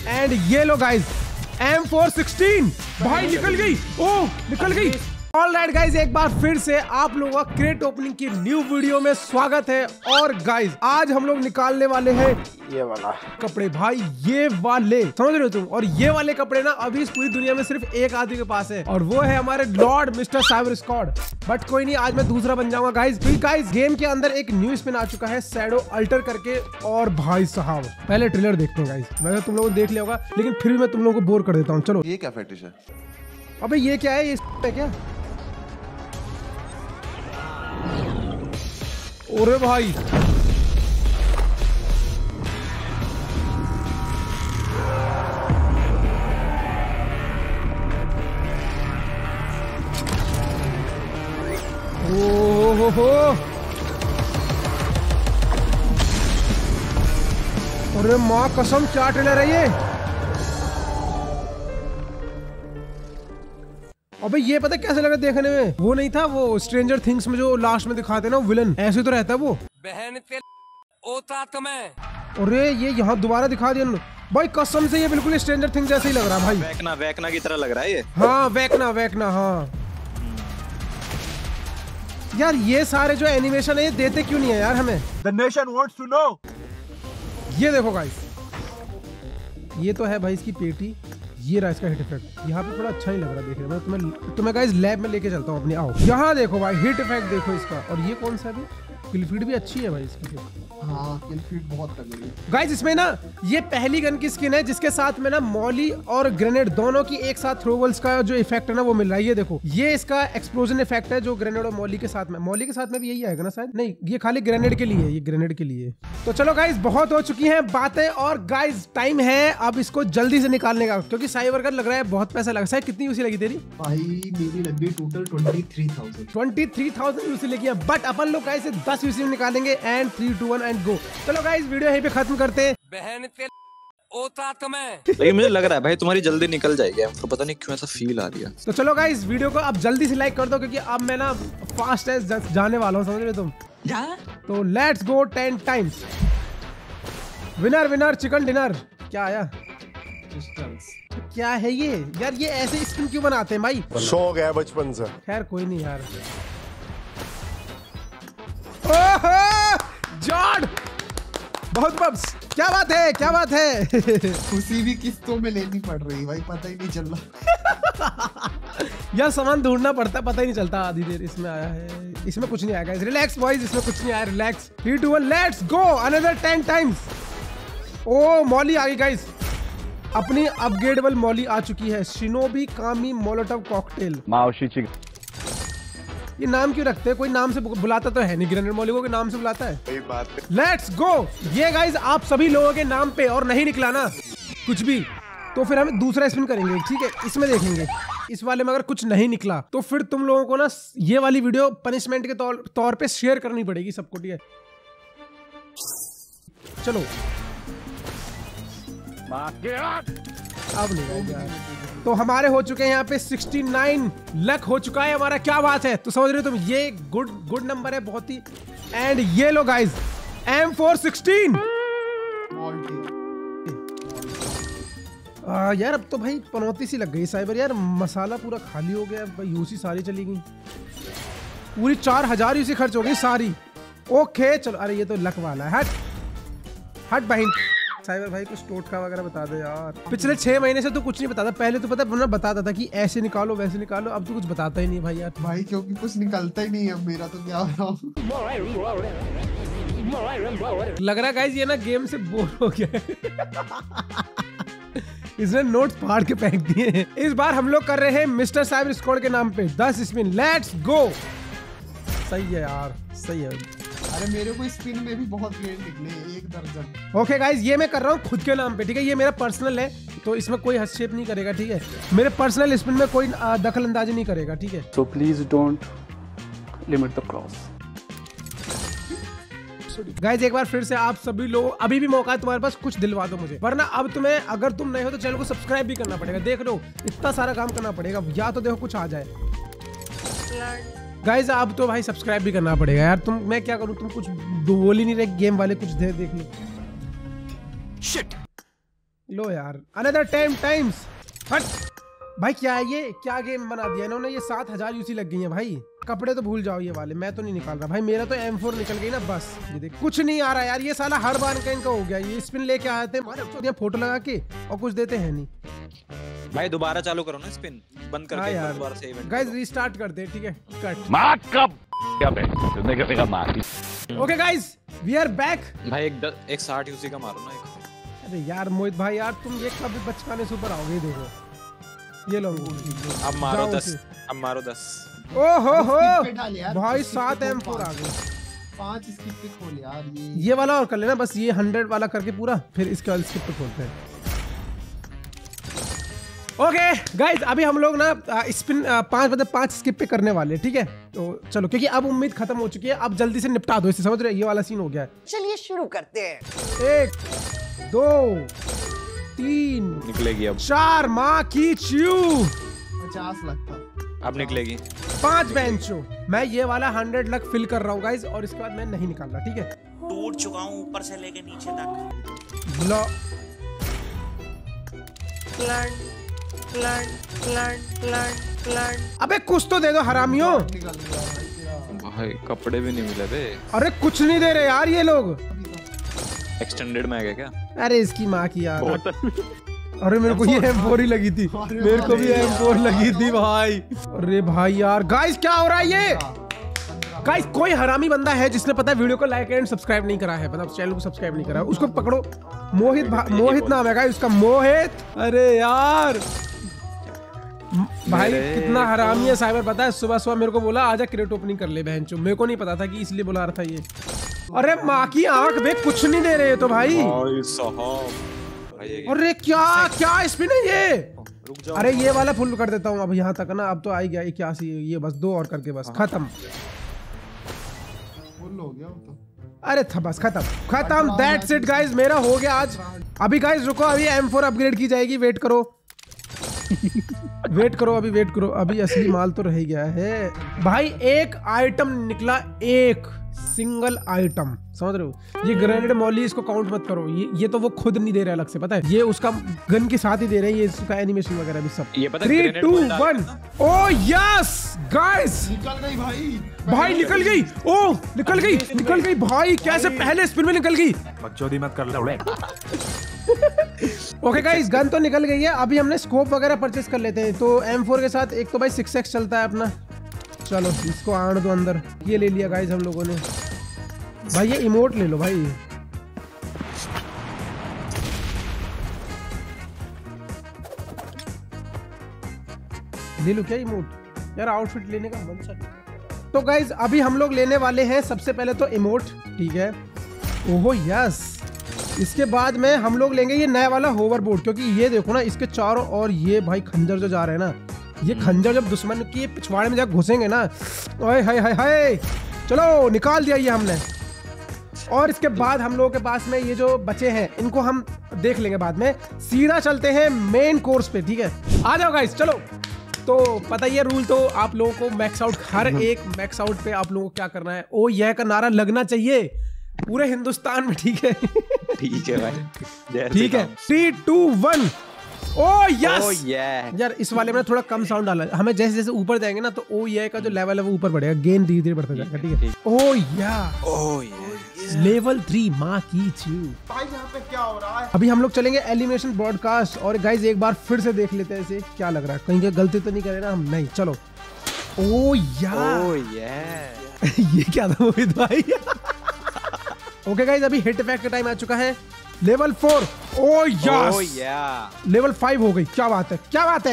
And ये लो guys M416 भाई निकल गई, ओह निकल गई। ऑलराइट गाइज, एक बार फिर से आप लोगों का क्रेट ओपनिंग की न्यू वीडियो में स्वागत है। और गाइज आज हम लोग निकालने वाले हैं ये वाला कपड़े, भाई ये वाले, समझ रहे हो तुम। और ये वाले कपड़े ना अभी इस पूरी दुनिया में सिर्फ एक आदमी के पास है और वो है हमारे lord mister cyber squad. But कोई नहीं, आज मैं दूसरा बन जाऊंगा गाइज। तो गाइज गेम के अंदर एक न्यू स्पिन आ चुका है शैडो अल्टर करके। और भाई साहब पहले ट्रेलर देखते हैं गाइज। वैसे तुम लोगों ने देख लिया होगा लेकिन फिर भी मैं तुम लोगों को बोर कर देता हूँ। चलो, ये क्या फेटिश है? अबे ये क्या है, ये है क्या? ओरे भाई हो। अरे माँ कसम, क्या ट्रेलर है ये। अबे ये पता कैसे लगा देखने में? वो नहीं था वो स्ट्रेंजर थिंग्स में जो लास्ट में दिखाते ना विलन, ऐसे तो रहता है वो। बहन ते ओता तुम्हें। अरे ये यहाँ दोबारा दिखा दिया भाई, कसम से ये बिल्कुल स्ट्रेंजर थिंग्स जैसे ही लग रहा है भाई। वैकना की तरह लग रहा है ये। हाँ वैकना हाँ। यार ये सारे जो एनिमेशन है ये देते क्यों नहीं है यार हमें? The nation wants to know। ये देखो गाइस, ये तो है भाई इसकी पेटी। ये रहा इसका हिट इफेक्ट, यहाँ पे थोड़ा अच्छा ही लग रहा है देखने में। तुम्हें गाइस लैब में लेके चलता हूँ अपने, आओ। यहाँ देखो भाई हिट इफेक्ट देखो इसका। और ये कौन सा भी किल फीड भी अच्छी है भाई इसकी। हाँ किल फीड बहुत तगड़ी है गाइस। इसमें ना ये पहली गन की स्किन है जिसके साथ में ना मॉली और ग्रेनेड दोनों की एक साथ थ्रोवल्स का जो इफेक्ट है ना वो मिल रहा है। ये देखो, ये इसका एक्सप्लोजन इफेक्ट है जो ग्रेनेड और मॉली के साथ में। मॉली के साथ में भी यही आएगा ना शायद? नहीं, ये खाली ग्रेनेड के लिए, ये ग्रेनेड के लिए। तो चलो गाइस, बहुत हो चुकी है बातें और गाइस टाइम है अब इसको जल्दी से निकालने का, क्योंकि साइबर का लग रहा है बहुत पैसा लगा। शायद कितनी यूसी लगी तेरी? भाई मेरी लग गई टोटल 23,000 यूसी लगी। बट अपन लोग गाइस 10 यूसी में निकालेंगे। And 3 2 1 and go. चलो गाइस वीडियो यहीं पे खत्म करते हैं। बहन ते ओता तुम्हें। लेकिन मुझे लग रहा है भाई तुम्हारी जल्दी निकल जाएगी, हमको पता नहीं क्यों ऐसा फील आ रही है। तो चलो गाइस वीडियो को अब जल्दी से लाइक कर दो, क्योंकि अब मैं ना फास्ट एज जाने वाला हूँ, समझ रहे तुम? तो let's go 10 times. Winner chicken dinner. क्या आया? क्या है ये यार? ये ऐसे स्किन क्यों बनाते हैं भाई? शौक है बचपन से। खैर कोई नहीं यार। ओहो जॉर्ड, बहुत बब्स। क्या बात है खुशी भी किस्तों में लेनी पड़ रही भाई, पता ही नहीं चल रहा। यार सामान ढूंढना पड़ता है, पता ही नहीं चलता। आधी देर इसमें आया है, इसमें कुछ नहीं आएगा। रिलैक्स बॉयज, इसमें कुछ नहीं आया, relax. 3 2 1 let's go another 10 times. ओ मॉली आ गई गाइस, अपनी अपग्रेडेबल मॉली आ चुकी है। शिनोबी कामी मोलोटोव कॉकटेल। ये नाम क्यों रखते हैं? कोई नाम से बुलाता तो है नहीं, ग्रेनेड मॉली को नाम से बुलाता है। सही बात है। Let's go. ये गाइस आप सभी लोगों के नाम पे, और नहीं निकला ना कुछ भी तो फिर हम दूसरा स्पिन करेंगे, ठीक है? इसमें देखेंगे, इस वाले में अगर कुछ नहीं निकला तो फिर तुम लोगों को ना ये वाली वीडियो पनिशमेंट के तौर पे शेयर करनी पड़ेगी सबको, ठीक है? चलो अब नहीं यार। तो हमारे हो चुके हैं यहाँ पे 69 लक हो चुका है हमारा। क्या बात है? तो समझ रहे हो तुम, ये गुड नंबर है बहुत ही। एंड ये लो गाइस M416। यार अब तो भाई पनौती सी लग गई साइबर यार। मसाला पूरा खाली हो गया भाई, यूसी सारी चली गई, पूरी 4000 यूसी खर्च हो गई सारी। ओके चलो, अरे ये तो लक वाला है। हट बहन। साइबर भाई कुछ टोटका वगैरह बता दे यार। पिछले 6 महीने से तो कुछ नहीं बताता। पहले तो पता बताता था कि ऐसे निकालो वैसे निकालो, अब तो कुछ बताता ही नहीं भाई यार। भाई क्योंकि कुछ निकलता ही नहीं है मेरा, तो क्या हो रहा हूँ। लग रहा है गाइस ये ना गेम से बोर हो गया इसने नोट्स फाड़ के फेंक दिए हैं। इस बार हम लोग कर रहे हैं मिस्टर साइबर स्क्वाड के नाम पे 10 स्पिन। Let's go. सही है यार, सही है। अरे मेरे को स्पिन में भी बहुत रेट निकले, 1 दर्जन। ओके गाइस, ये मैं कर रहा हूँ खुद के नाम पे, ठीक है? ये मेरा पर्सनल है तो इसमें कोई हस्तक्षेप नहीं करेगा, ठीक है? मेरे पर्सनल स्पिन में कोई दखल अंदाजी नहीं करेगा, ठीक है? So please don't limit the cross. Guys एक बार फिर से आप सभी लोग, अभी भी मौका है तुम्हारे पास, कुछ दिलवा दो मुझे, वरना अब तुम्हें, अगर तुम नए हो तो चैनल को सब्सक्राइब भी करना पड़ेगा। देख लो इतना सारा काम करना पड़ेगा, या तो देखो कुछ आ जाए। गाइस अब तो भाई सब्सक्राइब भी करना पड़ेगा यार। मैं क्या करूं, तुम कुछ बोल ही नहीं रहे, गेम वाले कुछ देख लो। शिट लो यार अनदर 10 टाइम्स। हट भाई, क्या है ये, क्या गेम बना दिया इन्होंने। ये 7000 यूसी लग गई है भाई। कपड़े तो भूल जाओ ये वाले, मैं तो नहीं निकाल रहा भाई। मेरा तो M4 निकल गई ना बस। ये देख कुछ नहीं आ रहा यार, ये साला हर बार का इनका हो गया। ये स्पिन लेके आए थे फोटो लगा के और कुछ देते हैं नहीं भाई। दोबारा चालू करो ना स्पिन, बंद करके यार दोबारा से इवेंट। गाइस रीस्टार्ट करते हैं, ठीक है। कट मार कब क्या बे तुमने करेगा मार। Okay guys we are back. भाई एक 60 यूसी का मारो ना एक। अरे यार मोहित भाई यार, तुम ये कभी बचकाने से ऊपर आओगे। देखो ये लो, अब मारो 10, अब मारो 10। ओहो हो यार, भाई 7 M4 आ गए। 5 स्किप पे खोल यार। ये वाला और कर लेना बस, ये 100 वाला करके पूरा, फिर इसके बाद स्किप पे खोलते हैं। ओके गाइज अभी हम लोग ना स्पिन 5 स्किप पे करने वाले, ठीक है। तो चलो, क्योंकि अब उम्मीद खत्म हो चुकी है, अब जल्दी से निपटा दो इसे, समझ रहे हो। ये वाला सीन हो गया है। चलिए शुरू करते हैं। 1 2 3 निकलेगी अब 4 माँ की च्यू 50 लगता। अब निकलेगी 5 बेंचो। मैं ये वाला 100 लक फिल कर रहा हूँ गाइज, और इसके बाद मैं नहीं निकाल रहा, ठीक है। टूट चुका हूँ ऊपर से लेके नीचे तक। लो अबे कुछ तो दे दो हरामियों। निकल गया भाई तेरा। भाई कपड़े भी नहीं मिले बे। अरे कुछ नहीं दे रहे यार ये लोग। एक्सटेंडेड में आ गया क्या? अरे इसकी माँ की यार। अरे मेरे को ये M4 ही लगी थी, मेरे को भी M4 लगी थी भाई। अरे भाई यार गाइस क्या हो रहा है ये। गाइस कोई हरामी बंदा है जिसने पता है वीडियो को लाइक एंड सब्सक्राइब नहीं करा है, मतलब चैनल को सब्सक्राइब नहीं करा है, उसको पकड़ो। मोहित नाम है गाइस उसका, मोहित। अरे यार भाई कितना हरामी है साइबर, पता है सुबह सुबह मेरे को बोला आजा क्रेट ओपनिंग कर ले बहनचो। मेरे को नहीं पता था कि इसलिए बुला रहा था ये। अरे माँ की आंख बे, कुछ नहीं दे रहे तो भाई। अरे क्या स्पिन है ये। अरे ये वाला फुल कर देता हूँ अब, यहाँ तक ना। अब तो आ ही गया 81, ये बस 2 और करके बस खत्म। फुल हो गया तो। अरे था बस खत्म। दैट्स इट गाइस, मेरा हो गया आज। अभी गाइस रुको, अभी M4 अपग्रेड की जाएगी, वेट करो। वेट करो अभी असली माल तो रह गया है भाई। एक आइटम निकला, एक सिंगल आइटम, समझ रहे हो। ये ग्रेनेड मॉली इसको काउंट मत करो, ये तो वो खुद नहीं दे रहा अलग से, पता है। ये उसका गन के साथ ही दे रहे हैं, ये इसका एनिमेशन वगैरह भी सब। ये पता 3 2 1 ओह यस गाइस, निकल गई भाई निकल गई। ओह निकल गई भाई, कैसे पहले स्पिन में निकल गई। बकचोदी मत कर लो। ओके गाइस गन तो निकल गई है। अभी हमने स्कोप वगैरह परचेस कर लेते हैं। तो M4 के साथ एक तो भाई 6x चलता है अपना। चलो इसको आने दो अंदर। ये ले लिया गाइस हम लोगों ने। भाई ये इमोट ले लो भाई। ले लो क्या इमोट यार, आउटफिट लेने का मन सा। तो गाइस अभी हम लोग लेने वाले हैं सबसे पहले तो इमोट, ठीक है। ओहो यस। इसके बाद में हम लोग लेंगे ये नया वाला होवरबोर्ड, क्योंकि ये देखो ना इसके चारों और ये भाई खंजर जो जा रहे हैं ना, ये खंजर जब दुश्मन की पिछवाड़े में जब घुसेंगे ना, ओए हाय हाय हाय। चलो निकाल दिया ये हमने। और इसके बाद हम लोगों के पास में ये जो बचे हैं इनको हम देख लेंगे बाद में। सीधा चलते हैं मेन कोर्स पे, ठीक है। आ जाओ गाइस चलो। तो पता ही है रूल, तो आप लोगों को मैक्स आउट, हर एक मैक्स आउट पे आप लोगों को क्या करना है, ओ यह का नारा लगना चाहिए पूरे हिंदुस्तान में, ठीक है। ठीक है भाई, ठीक है। 3 2 1 ओ यस। yeah. यार इस वाले में थोड़ा कम साउंड डाला है हमें। जैसे जैसे ऊपर जाएंगे ना तो ओ ये का जो लेवल है वो ऊपर बढ़ेगा, गेन धीरे धीरे बढ़ता जाएगा, ठीक है। ओ या लेवल 3 माँ की चू। भाई यहाँ पे क्या हो रहा है। अभी हम लोग चलेंगे एलिमिनेशन ब्रॉडकास्ट। और गाइज एक बार फिर से देख लेते हैं इसे, क्या लग रहा है, कहीं गलती तो नहीं करे ना हम। नहीं चलो। ओ या ये क्या था मोहित भाई। ओके गाइज अभी हिट इफेक्ट का टाइम आ चुका है। लेवल 4 ओ यस। लेवल 5 हो गई, क्या बात है।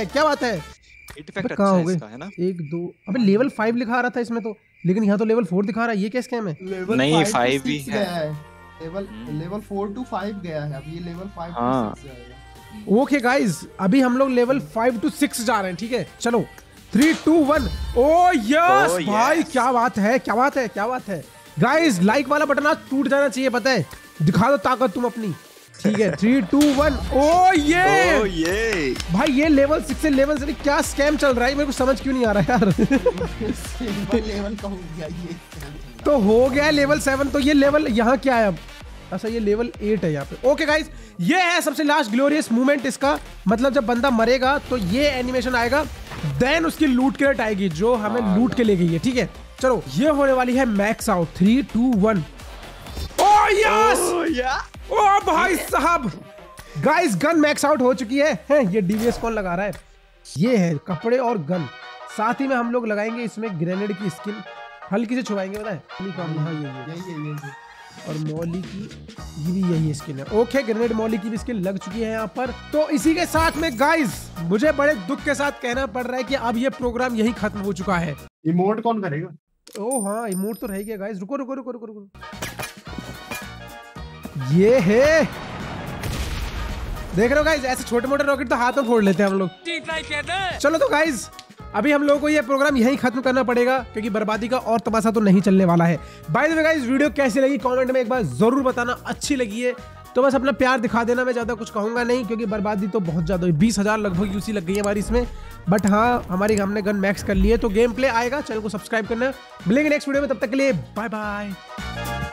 हिट इफेक्ट कहाँ हो गए, है ना। 1 2 अबे लेवल 5 लिखा रहा था इसमें तो, लेकिन यहाँ तो लेवल 4 दिखा रहा है। ये क्या स्कैम है। नहीं 5 भी है। लेवल 4 to 5 गया है, अब ये लेवल 5 to 6 जाएगा। ओके गाइज अभी हम लोग लेवल 5 to 6 जा रहे हैं, ठीक है। चलो 3 2 1 ओ यस भाई, क्या बात है। गाइज लाइक वाला बटन आज टूट जाना चाहिए, पता है। दिखा दो ताकत तुम अपनी, ठीक है। 3 2 1 ओ ये भाई, ये लेवल 6 से लेवल 7 क्या स्कैम चल रहा है, मेरे को समझ क्यों नहीं आ रहा है यार। लेवल का हो गया ये। तो हो गया लेवल 7, तो ये लेवल यहाँ क्या है अब। अच्छा ये लेवल 8 है यहाँ पे। ओके गाइस, ये है सबसे लास्ट ग्लोरियस मूवमेंट इसका, मतलब जब बंदा मरेगा तो ये एनिमेशन आएगा, देन उसकी लूट क्रेट आएगी जो हमें लूट के ले गई है। ठीक है, चलो ये होने वाली है मैक्स आउट। 3 2 1। ओह यस, ओ भाई साहब गाइस, गन मैक्स आउट हो चुकी है। ये डीवीएस कौन लगा रहा है? ये है कपड़े और गन, साथ ही में हम लोग लगाएंगे इसमें ग्रेनेड की स्किन, हल्की से छुपाएंगे, पता है? हाँ ये और मौली की ये भी यही स्किन है। ओके, ग्रेनेड मौली की भी स्किन लग चुकी है यहाँ पर। तो इसी के साथ में गाइस मुझे बड़े दुख के साथ कहना पड़ रहा है कि अब ये प्रोग्राम यही खत्म हो चुका है। इमोट कौन करेगा? ओह हाँ, इमोट तो रह गया गाइस। रुको रुको रुको रुको रुको, ये है, देख रहे हो गाइस, ऐसे छोटे मोटे रॉकेट तो हाथ में फोड़ लेते हैं हम लोग। चलो तो गाइस अभी हम लोगों को ये प्रोग्राम यहीं खत्म करना पड़ेगा क्योंकि बर्बादी का और तमाशा तो नहीं चलने वाला है। By the way guys, video कैसी लगी कमेंट में एक बार जरूर बताना। अच्छी लगी है तो बस अपना प्यार दिखा देना, मैं ज्यादा कुछ कहूंगा नहीं क्योंकि बर्बादी तो बहुत ज्यादा हुई। 20,000 लगभग यूसी लग गई है हमारी इसमें, बट हाँ हमने गन मैक्स कर ली है। तो गेम प्ले आएगा, चैनल को सब्सक्राइब करना। मिलेंगे नेक्स्ट वीडियो में, तब तक के लिए बाय बाय।